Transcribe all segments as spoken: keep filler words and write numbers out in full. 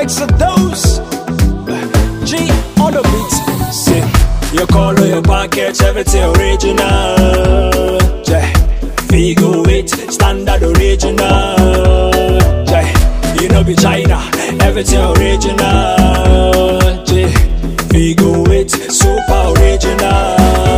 likes of those G on the beat. Sing your color, your package, everything original. Yeah, Figo it, standard original. Yeah, you know be China, everything original. Yeah, Figo it, super original.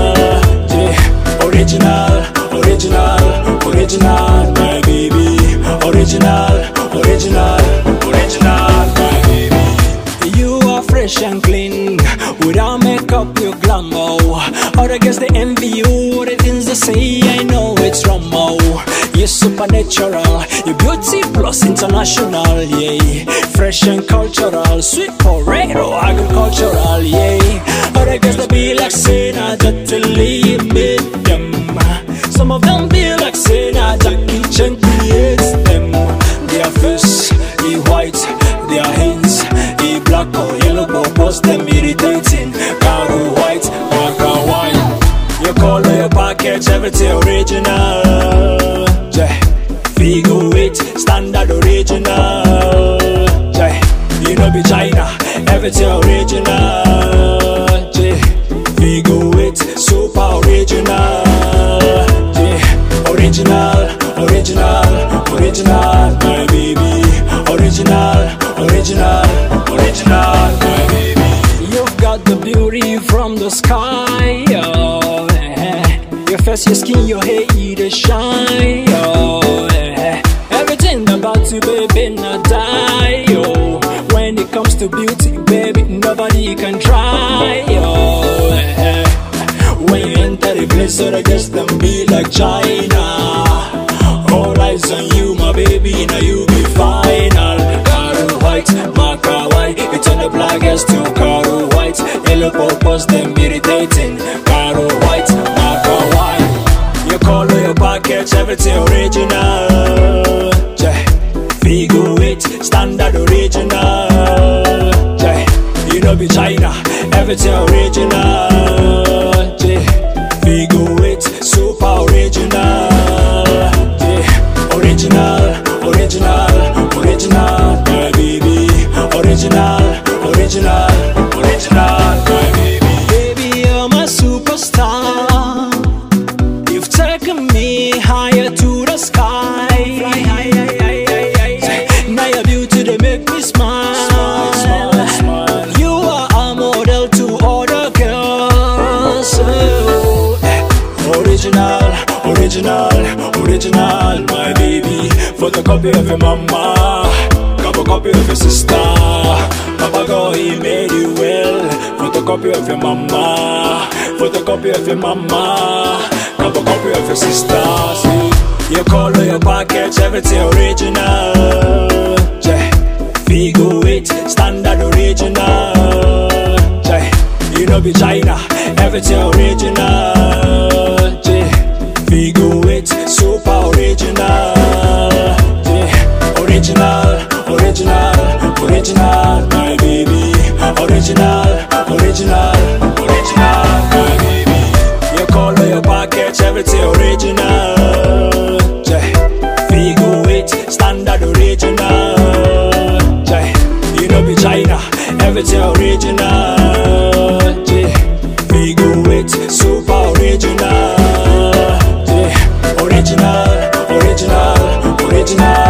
Yeah, original, original, original, my baby. Original, original, original, my baby. You are fresh and clean, without makeup you glamour. Other girls they envy you, the things they say I know it's wrong. You're supernatural, your beauty plus international, yeah. Fresh and cultural, sweet potato, agricultural, yeah. Other girls they be like saying I just leave them. Some of them be like saying I Jackie Chan creates them. Their face, he white, their hands, he black or yellow, but post them irritating. Caro white, Maka white. Your color, your package, everything original. Yeah, Figo it, standard original. Yeah, you know be China, everything original. Yeah, Figo it, super original. Yeah, original, original, original, my baby. Original, original, original, my baby. You've got the beauty from the sky, oh, eh. Your face, your skin, your hair, they shine, oh, eh. Everything about you, baby, not die, oh. When it comes to beauty, baby, nobody can try, oh, eh. When you enter the place, so the guests them be like China. All eyes on you, my baby, now you be final. Caro white, Maka white, it's on the blackest to Caro white. Yellow purpose, them irritating. Caro white, Maka white. Your color, your package, everything original. Yeah, Figo it, standard original. Yeah, you know be China, everything original. Yeah, Figo it, super original. Original, original, original, my baby. Original, original, original, my baby. Baby, you're my superstar. You've taken me higher to the sky. Fly high, high, high, high, high, high. Now your beauty, they make me smile. Smile, smile, smile. You are a model to other girls. So, original, original, original, my baby. Photocopy of your mama, couple copy of your sister. Papa God, he made you well. Photocopy of your mama, photocopy of your mama, couple copy of your sister. See, your color, your package, everything original. Yeah, Figo it, standard original. Yeah, you know be China, everything original. Yeah, Figo it, super original. Yeah, original, original, original, my baby. Original, original, original, my baby. Your color, your package, everything original. Yeah, Figo it, standard original. Yeah, you know be China, everything original. Yeah, Figo it, super original. Original, original, original.